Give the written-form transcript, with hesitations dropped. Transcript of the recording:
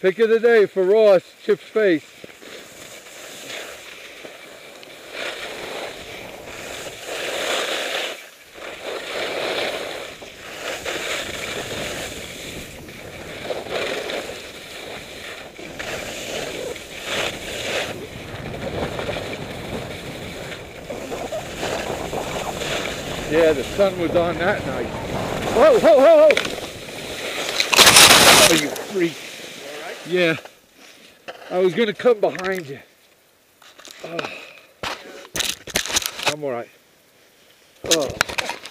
Pick of the day for Ross, Chip's face. Yeah, the sun was on that night. Whoa, whoa, whoa, whoa! Oh, you freak. You all right? Yeah. I was gonna come behind you. Oh. I'm alright. Oh.